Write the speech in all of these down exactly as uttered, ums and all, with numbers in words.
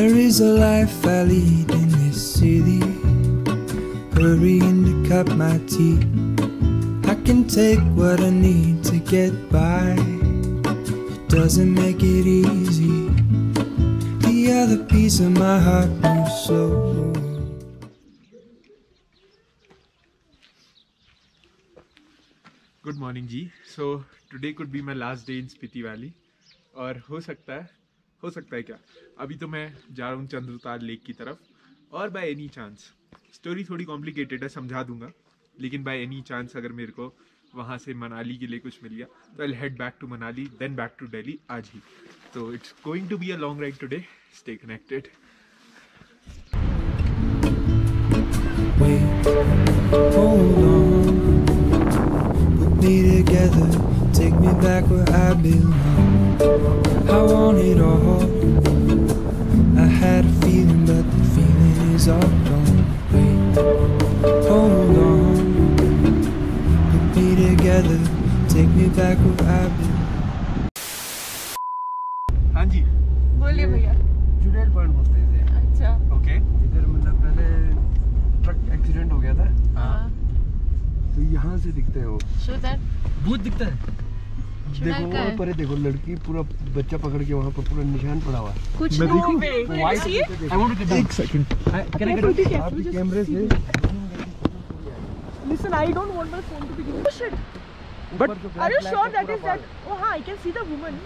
There is a life I lead in this city, hurrying to cut my teeth. I can take what I need to get by, it doesn't make it easy. The other piece of my heart moves slow. Good morning जी. So today could be my last day in Spiti valley. और हो सकता है हो सकता है क्या, अभी तो मैं जा रहा हूँ चंद्रताल लेक की तरफ. और बाय एनी चांस, स्टोरी थोड़ी कॉम्प्लिकेटेड है, समझा दूंगा, लेकिन बाय एनी चांस अगर मेरे को वहाँ से मनाली के लिए कुछ मिल गया तो I will head back to Manali, then back to Delhi आज ही. तो it's going to be a long ride today. Stay connected. Hold on, put me together, take me back where I belong. I want it all, I had a feeling but the feeling is all gone. Wait, hold on, put me together, take me back where I belong. हाँ जी बोलिए भैया. चुड़ैल point बोलते हैं इसे. अच्छा. Okay. इधर मतलब पहले ट्रक एक्सीडेंट हो गया था. हाँ. तो यहाँ से दिखते हैं वो. Show that. भूत दिखता है. देखो वो परे देखो, लड़की पूरा बच्चा पकड़ के वहाँ पर पूरा निशान पड़ा हुआ है. कुछ मैं देखूं? White. I want to get एक second. Can I get it? आप कैमरे से. Listen, I don't want my phone to be given. Oh shit! But Are you sure that is that? Oh, हाँ, I can see the woman.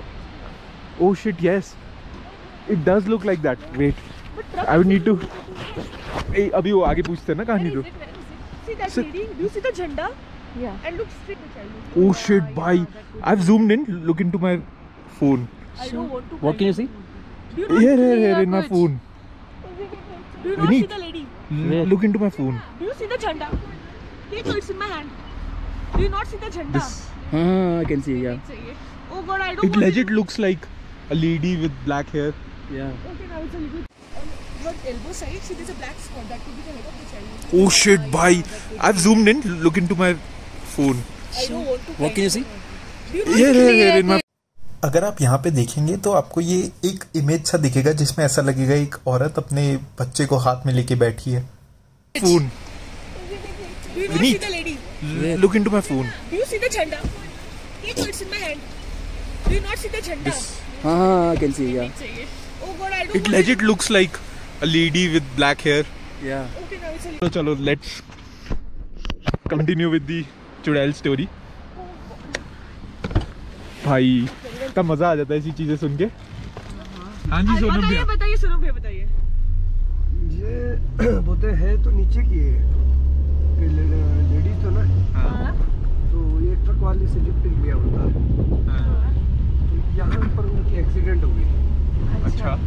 oh shit, yes, it does look like that. Wait, But truck. I would need to. ए, अभी वो आगे पूछते हैं ना कहानी तो. See that Sir- lady? Do you see the jhanda? Yeah. And look straight at the child. Oh shit, bhai. I've zoomed in. Look into my phone. I don't want to. What can you see? Do you not Here, see here, here in my kuch. phone. Do you not Vineet. see the lady? L- Look into my phone. Do you see the jhanda? Take it, it's in my hand. Do you not see the jhanda? This. हाँ, I can see. Yeah. Oh god, I don't It want legit looks like a lady with black hair. Yeah. it. Okay, now it's a little. On your elbow side, see there's a black spot. That could be the head of the child. Oh shit, bhai. I've zoomed in. Look into my phone. I don't want to. What can you see? Do you not Here, here, here in my. अगर आप यहाँ पे देखेंगे तो आपको ये एक image सा दिखेगा जिसमें ऐसा लगेगा एक औरत अपने बच्चे को हाथ में लेके बैठी है. Phone. Do you not Vineet. see the lady? L- Look into my phone. Do you see the jhanda? Take it, it's in my hand. Do you not see the jhanda? This. हाँ, I can see. Yeah. Oh god, I don't It want legit looks like a lady with black hair. Yeah. it. Okay, now it's a So chalo, let's continue with the chudail story. भाई इतना मजा आ जाता है ऐसी चीजें सुन के. हाँ जी सोनम बताइए भैया. बताइए सोनम भैया बताइए. ये बोलते हैं तो नीचे की है. लेडीज तो ना. हाँ. तो ये ट्रक वाले से लिफ्ट लिया होता है. हाँ. तो यहाँ पर उनकी एक्सीडेंट हो गई. अच्छा.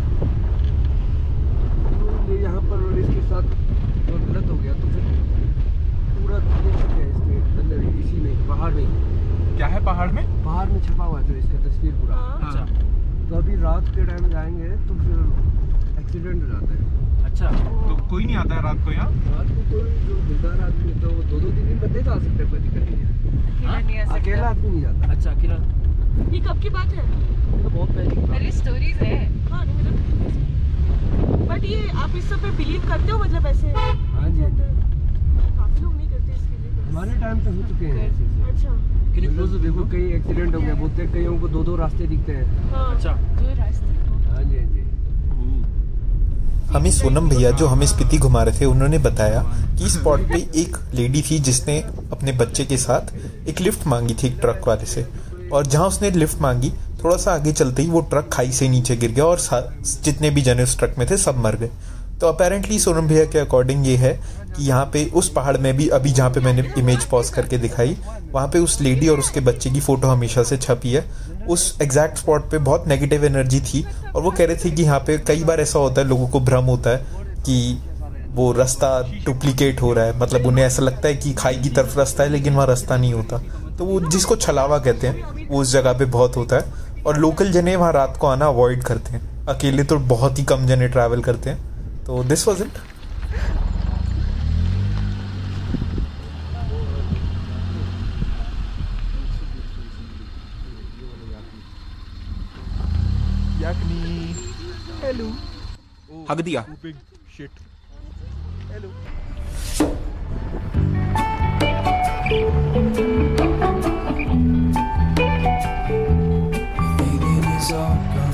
तो ये यहाँ पर इसके साथ जो गलत हो गया तो फिर पूरा देख सकते हैं इसके अंदर इसी में पहाड़ में. क्या है पहाड़ में? पहाड़ में छपा हुआ है जो इसका तस्वीर पूरा. अच्छा. तो अभी रात के टाइम जाएंगे तो फिर एक्सीडेंट हो जाता है. अच्छा. तो कोई नहीं आता है रात को यहाँ? रात को कोई जो दिलदार आदमी है तो वो दो दो तीन दिन बंदे तो आ सकते हैं, कोई दिक्कत नहीं है. अकेला आदमी नहीं जाता. अच्छा अकेला. ये कब की बात है? ये तो बहुत पहले की बात है. मेरी स्टोरीज है. हाँ नहीं मतलब. बट ये आप इस सब पे बिलीव करते हो मतलब ऐसे? हाँ जी. काफी लोग नहीं करते इसके लिए. हमारे टाइम पे हो चुके हैं ऐसे ऐसे. अच्छा. मतलब देखो कई एक्सीडेंट हो गया, बोलते हैं कईयों को दो दो रास्ते दिखते हैं. हाँ. अच्छा. दो रास्ते. हाँ जी हाँ जी. हमें सोनम भैया जो हमें स्पीति घुमा रहे थे उन्होंने बताया कि इस स्पॉट पे एक लेडी थी जिसने अपने बच्चे के साथ एक लिफ्ट मांगी थी एक ट्रक वाले से. और जहां उसने लिफ्ट मांगी थोड़ा सा आगे चलते ही वो ट्रक खाई से नीचे गिर गया और जितने भी जने उस ट्रक में थे सब मर गए. तो अपेरेंटली सोनम भैया के अकॉर्डिंग ये है कि यहाँ पे उस पहाड़ में भी अभी जहाँ पे मैंने इमेज पॉज करके दिखाई वहाँ पे उस लेडी और उसके बच्चे की फोटो हमेशा से छपी है. उस एग्जैक्ट स्पॉट पे बहुत नेगेटिव एनर्जी थी और वो कह रहे थे कि यहाँ पे कई बार ऐसा होता है, लोगों को भ्रम होता है कि वो रास्ता डुप्लीकेट हो रहा है, मतलब उन्हें ऐसा लगता है कि खाई की तरफ रास्ता है लेकिन वहाँ रास्ता नहीं होता. तो वो जिसको छलावा कहते हैं वो उस जगह पे बहुत होता है और लोकल जने वहाँ रात को आना अवॉइड करते हैं. अकेले तो बहुत ही कम जने ट्रैवल करते हैं. तो दिस वाज इट. याकनी. हेलो. हक दिया। Feeling is all gone.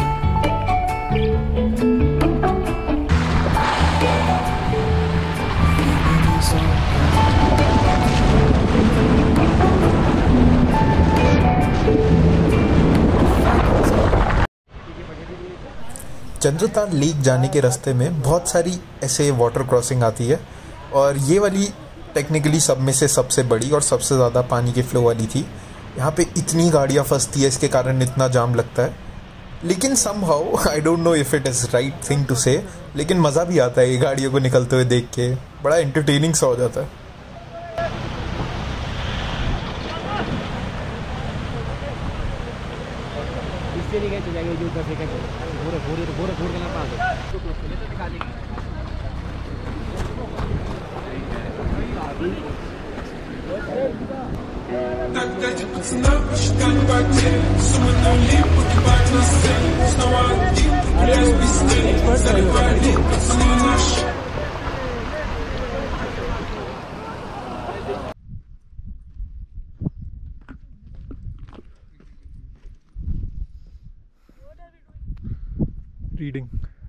Feeling is all Chandratal lake जाने के रास्ते में बहुत सारी ऐसे वाटर क्रॉसिंग आती है और ये वाली टेक्निकली सब में से सबसे बड़ी और सबसे ज़्यादा पानी के फ्लो वाली थी। यहाँ पे इतनी गाड़ियाँ फंसती है, इसके कारण इतना जाम लगता है। लेकिन somehow I don't know if it is right thing to say, लेकिन मज़ा भी आता है ये गाड़ियों को निकलते हुए देख के, बड़ा एंटरटेनिंग सा हो जाता है। इससे नहीं गए चले जाएंगे जो दस सेकंड घूरे घूरे घूरे घूर के ना पास तो दिखा देंगे। Reading.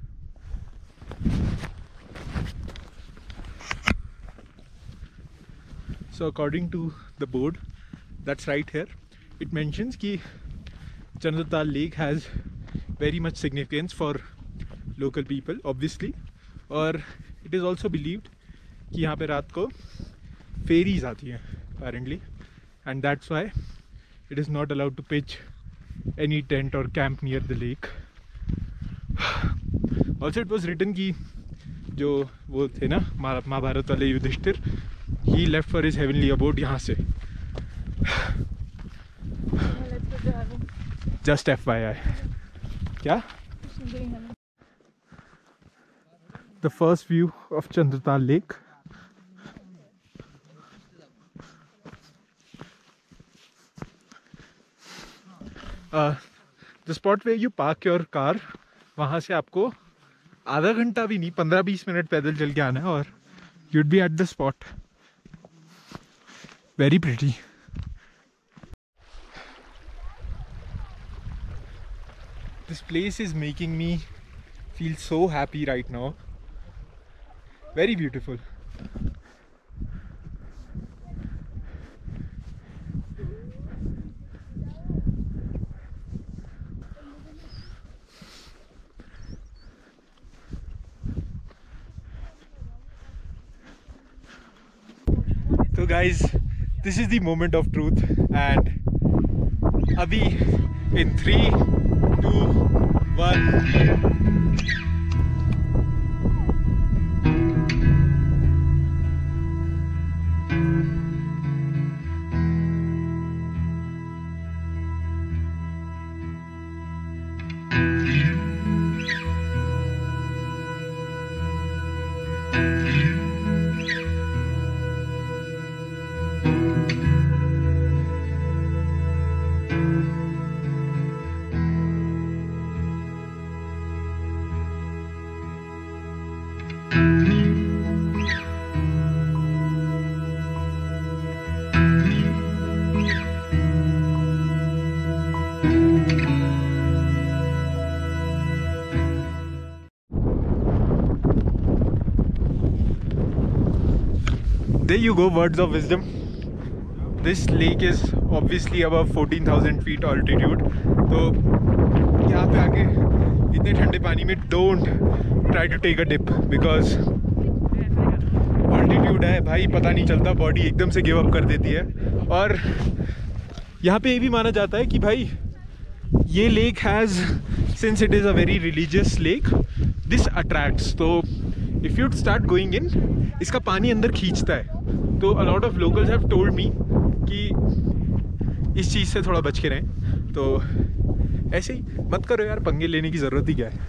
So according to the board that's right here, it mentions कि Chandratal Lake has very much significance for local people obviously, और it is also believed कि यहाँ पे रात को ferries आती हैं apparently, and that's why it is not allowed to pitch any tent or camp near the lake. Also it was written कि जो वो थे ना महाभारत वाले Yudhishthir, he left for his heavenly abode यहाँ से. Just F Y I. क्या? The first view of Chandratal Lake. Uh, the spot where you park your car, वहाँ से आपको आधा घंटा भी नहीं, पंद्रह बीस मिनट पैदल चल के आना है और you'd be at the spot. Very pretty. This place is making me feel so happy right now. Very beautiful. So guys, this is the moment of truth, and abhi in three, two, one. There you go, words of wisdom. This lake is obviously above fourteen thousand feet altitude. तो यहाँ पे आके इतने ठंडे पानी में don't try to take a dip because altitude है भाई, पता नहीं चलता, बॉडी एकदम से गिव अप कर देती है। और यहाँ पे ये भी माना जाता है कि भाई ये lake has, since it is a very religious lake, this attracts. तो if you start going in, इसका पानी अंदर खींचता है। तो a lot of locals have told me कि इस चीज़ से थोड़ा बच के रहें। तो ऐसे ही मत करो यार, पंगे लेने की ज़रूरत ही क्या है।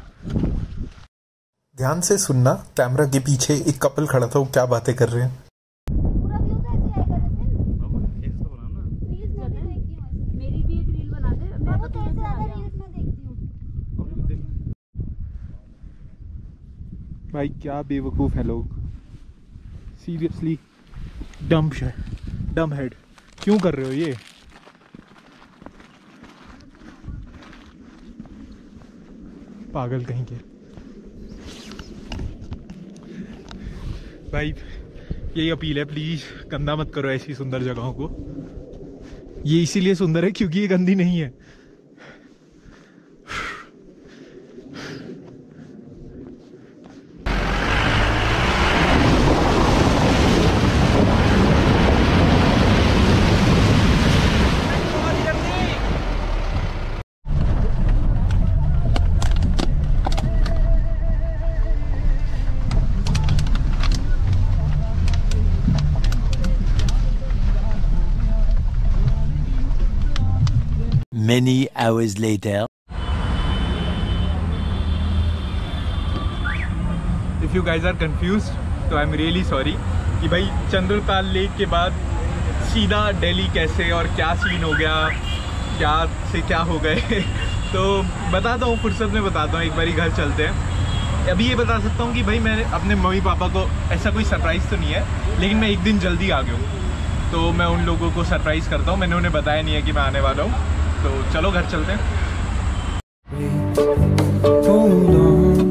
ध्यान से सुनना, कैमरा के पीछे एक कपल खड़ा था, वो क्या बातें कर रहे हैं। भाई क्या बेवकूफ़ है लोग, सीरियसली डम है, डम हेड। क्यों कर रहे हो ये? पागल कहीं के। भाई यही अपील है, प्लीज़ गंदा मत करो ऐसी सुंदर जगहों को। ये इसीलिए सुंदर है क्योंकि ये गंदी नहीं है। Many hours later. If you guys are confused, तो आई एम रियली सॉरी कि भाई चंद्रताल लेक के बाद सीधा दिल्ली कैसे और क्या सीन हो गया, क्या से क्या हो गए। तो बताता हूँ, फुर्सत में बताता हूँ, एक बारी घर चलते हैं। अभी ये बता सकता हूँ कि भाई मैंने अपने मम्मी पापा को, ऐसा कोई सरप्राइज़ तो नहीं है, लेकिन मैं एक दिन जल्दी आ गया हूँ, तो मैं उन लोगों को सरप्राइज़ करता हूँ। मैंने उन्हें बताया नहीं है कि मैं आने वाला हूँ, तो चलो घर चलते हैं। Hold on,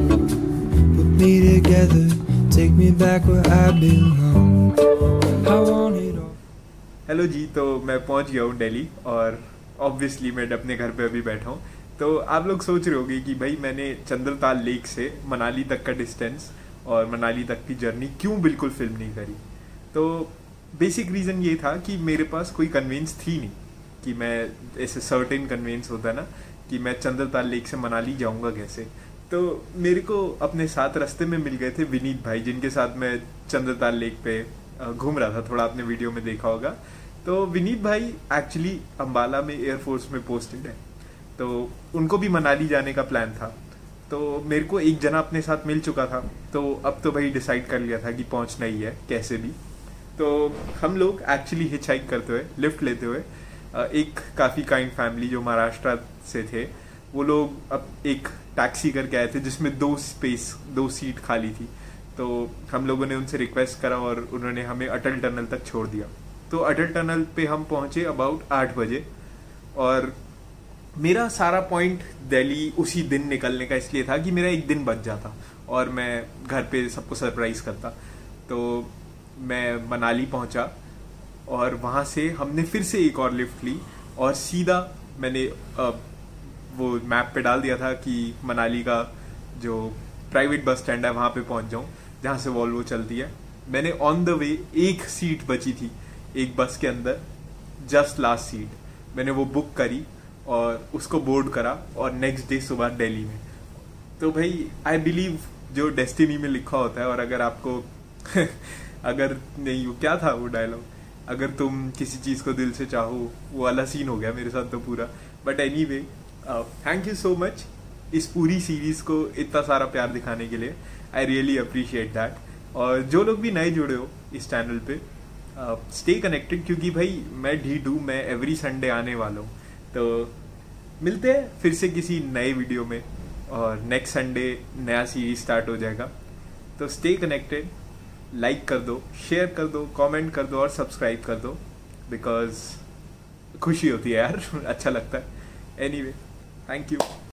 put me together, take me back where I belong. I want it all. Hello जी, तो मैं पहुंच गया हूँ दिल्ली और ऑब्वियसली मैं अपने घर पे अभी बैठा हूँ। तो आप लोग सोच रहे होंगे कि भाई मैंने चंद्रताल लेक से मनाली तक का डिस्टेंस और मनाली तक की जर्नी क्यों बिल्कुल फिल्म नहीं करी। तो बेसिक रीज़न ये था कि मेरे पास कोई कन्वेंस थी नहीं कि मैं, ऐसे सर्टेन कन्वेंस होता है ना कि मैं चंद्रताल लेक से मनाली जाऊंगा कैसे। तो मेरे को अपने साथ रास्ते में मिल गए थे विनीत भाई, जिनके साथ मैं चंद्रताल लेक पे घूम रहा था, थोड़ा आपने वीडियो में देखा होगा। तो विनीत भाई एक्चुअली अंबाला में एयरफोर्स में पोस्टेड है, तो उनको भी मनाली जाने का प्लान था। तो मेरे को एक जना अपने साथ मिल चुका था, तो अब तो भाई डिसाइड कर लिया था कि पहुंचना ही है कैसे भी। तो हम लोग एक्चुअली हिचहाइक करते हुए, लिफ्ट लेते हुए, एक काफ़ी काइंड फैमिली जो महाराष्ट्र से थे, वो लोग अब एक टैक्सी करके आए थे जिसमें दो स्पेस, दो सीट खाली थी। तो हम लोगों ने उनसे रिक्वेस्ट करा और उन्होंने हमें अटल टनल तक छोड़ दिया। तो अटल टनल पे हम पहुंचे अबाउट आठ बजे और मेरा सारा पॉइंट दिल्ली उसी दिन निकलने का इसलिए था कि मेरा एक दिन बच जाता और मैं घर पे सबको सरप्राइज़ करता। तो मैं मनाली पहुंचा और वहाँ से हमने फिर से एक और लिफ्ट ली और सीधा मैंने आ, वो मैप पे डाल दिया था कि मनाली का जो प्राइवेट बस स्टैंड है वहाँ पे पहुँच जाऊँ जहाँ से वॉल्वो चलती है। मैंने ऑन द वे, एक सीट बची थी एक बस के अंदर, जस्ट लास्ट सीट, मैंने वो बुक करी और उसको बोर्ड करा और नेक्स्ट डे सुबह दिल्ली में। तो भाई आई बिलीव जो डेस्टिनी में लिखा होता है, और अगर आपको अगर नहीं, वो क्या था वो डायलॉग, अगर तुम किसी चीज़ को दिल से चाहो, वो वाला सीन हो गया मेरे साथ तो पूरा। But anyway, thank you so much इस पूरी सीरीज़ को इतना सारा प्यार दिखाने के लिए। I really appreciate that. और जो लोग भी नए जुड़े हो इस चैनल पे, स्टे uh, कनेक्टेड, क्योंकि भाई मैं ढीडू, मैं एवरी संडे आने वाला हूँ। तो मिलते हैं फिर से किसी नए वीडियो में और नेक्स्ट संडे नया सीरीज स्टार्ट हो जाएगा। तो स्टे कनेक्टेड, लाइक कर दो, शेयर कर दो, कमेंट कर दो और सब्सक्राइब कर दो, बिकॉज खुशी होती है यार, अच्छा लगता है। Anyway, thank you.